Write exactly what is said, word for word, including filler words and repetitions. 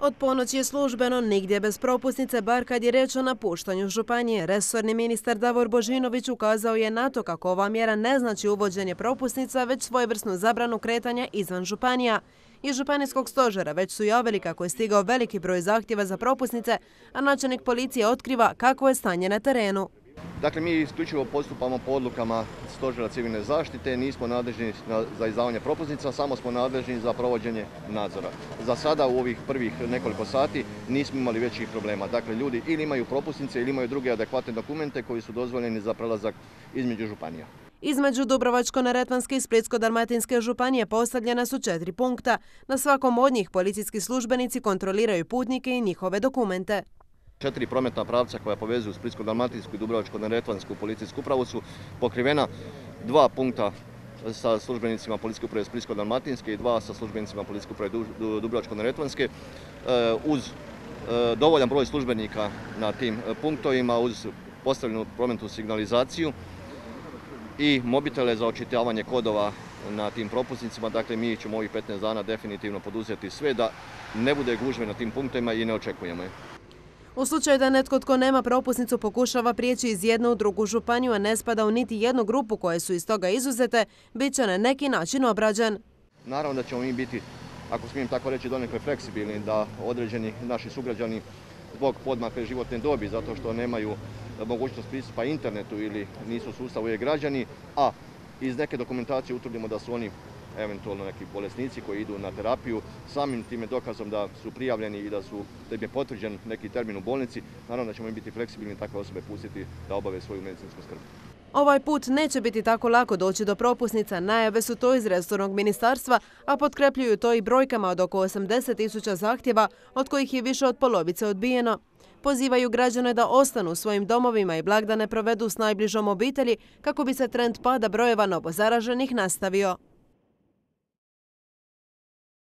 Od ponoći je službeno nigdje bez propusnice, bar kad je reč o napuštanju županije. Resorni ministar Davor Božinović ukazao je na to kako ova mjera ne znači uvođenje propusnica, već svojevrsnu zabranu kretanja izvan županija. Iz županijskog stožera već su javili kako je stigao veliki broj zahtjeva za propusnice, a načelnik policije otkriva kako je stanje na terenu. Dakle, mi isključivo postupamo po odlukama Stožera civilne zaštite, nismo nadležni za izdavanje propusnica, samo smo nadležni za provođenje nadzora. Za sada u ovih prvih nekoliko sati nismo imali većih problema. Dakle, ljudi ili imaju propusnice ili imaju druge adekvatne dokumente koji su dozvoljeni za prelazak između županija. Između Dubrovačko-neretvanske i Splitsko-dalmatinske županije postavljena su četiri punkta. Na svakom od njih policijski službenici kontroliraju putnike i njihove dokumente. Četiri prometna pravca koja povezuju Splitsko-dalmatinsku i Dubrovačko-neretvansku policijsku upravu su pokrivena, dva punkta sa službenicima policijske uprave Splitsko-dalmatinske i dva sa službenicima policijske uprave Dubrovačko-neretvanske. Uz dovoljan broj službenika na tim punktovima, uz postavljenu prometnu signalizaciju i mobitele za očitavanje kodova na tim propusnicima. Dakle, mi ćemo ovih petnaest dana definitivno poduzeti sve da ne bude gužve na tim punktovima i ne očekujemo je. U slučaju da netko tko nema propusnicu pokušava prijeći iz jedne u drugu županiju, a ne spada u niti jednu grupu koje su iz toga izuzete, bit će na neki način obrađen. Naravno da ćemo mi biti, ako smijem tako reći, donekle fleksibilni, da određeni naši sugrađani zbog podmakle životne dobi, zato što nemaju mogućnost pristupa internetu ili nisu u sustavu e-građani, a iz neke dokumentacije utvrdimo da su oni eventualno neki bolesnici koji idu na terapiju, samim time dokazom da su prijavljeni i da su da im je potvrđen neki termin u bolnici, naravno da ćemo im biti fleksibilni takve osobe pustiti da obave svoju medicinsku skrb. Ovaj put neće biti tako lako doći do propusnica, najave su to iz resornog ministarstva, a potkrepljuju to i brojkama od oko osamdeset tisuća zahtjeva, od kojih je više od polovice odbijeno. Pozivaju građane da ostanu u svojim domovima i blagdane provedu s najbližom obitelji kako bi se trend pada brojeva novozaraženih nastavio.